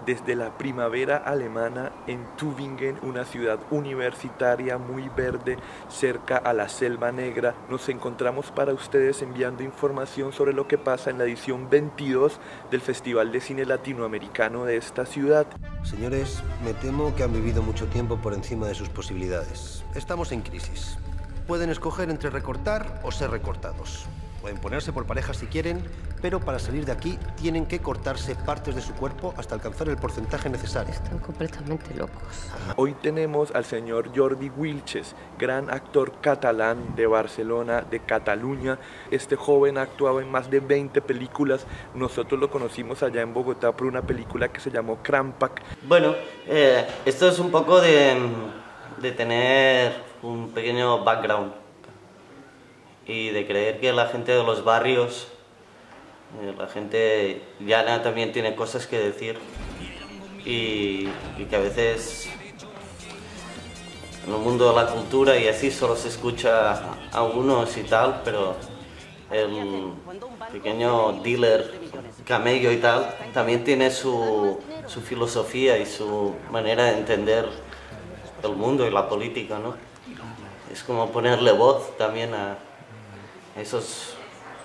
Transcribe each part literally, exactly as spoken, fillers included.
desde la primavera alemana en Tübingen, una ciudad universitaria muy verde cerca a la Selva Negra. Nos encontramos para ustedes enviando información sobre lo que pasa en la edición veintidós del Festival de Cine Latinoamericano de esta ciudad. Señores, me temo que han vivido mucho tiempo por encima de sus posibilidades. Estamos en crisis. Pueden escoger entre recortar o ser recortados. Pueden ponerse por parejas si quieren, pero para salir de aquí tienen que cortarse partes de su cuerpo hasta alcanzar el porcentaje necesario. Están completamente locos. Hoy tenemos al señor Jordi Wilches, gran actor catalán de Barcelona, de Cataluña. Este joven ha actuado en más de veinte películas. Nosotros lo conocimos allá en Bogotá por una película que se llamó Crampac. Bueno, eh, esto es un poco de, de tener un pequeño background y de creer que la gente de los barrios, eh, la gente llana también tiene cosas que decir y, y que a veces en el mundo de la cultura y así solo se escucha a unos y tal, pero el pequeño dealer, camello y tal, también tiene su, su filosofía y su manera de entender el mundo y la política, ¿no? Es como ponerle voz también a esos,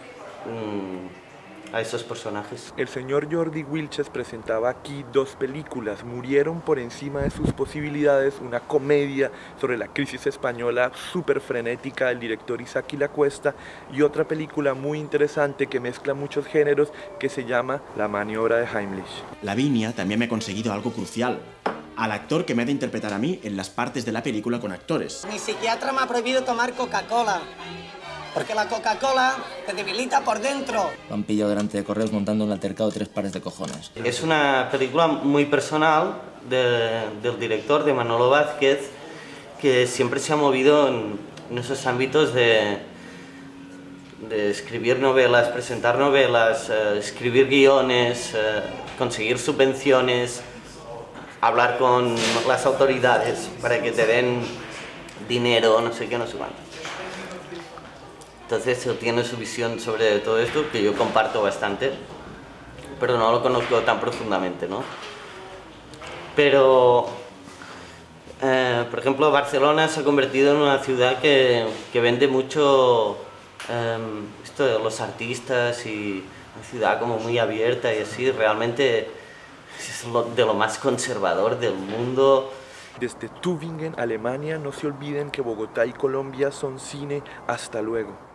mmm, a esos personajes. El señor Jordi Wilches presentaba aquí dos películas, Murieron por encima de sus posibilidades, una comedia sobre la crisis española súper frenética del director Isaki Lacuesta, y otra película muy interesante que mezcla muchos géneros que se llama La maniobra de Heimlich. Lavinia también me ha conseguido algo crucial: al actor que me ha de interpretar a mí en las partes de la película con actores. Mi psiquiatra me ha prohibido tomar Coca-Cola, porque la Coca-Cola te debilita por dentro. Lo han pillado delante de Correos montando un altercado de tres pares de cojones. Es una película muy personal de, del director, de Manolo Vázquez, que siempre se ha movido en, en esos ámbitos de, de escribir novelas, presentar novelas, eh, escribir guiones, eh, conseguir subvenciones, hablar con las autoridades para que te den dinero, no sé qué, no sé cuánto. Entonces él tiene su visión sobre todo esto, que yo comparto bastante, pero no lo conozco tan profundamente, ¿no? Pero, eh, por ejemplo, Barcelona se ha convertido en una ciudad que, que vende mucho eh, esto de los artistas, y una ciudad como muy abierta y así, realmente es lo, de lo más conservador del mundo. Desde Tübingen, Alemania, no se olviden que Bogotá y Colombia son cine. Hasta luego.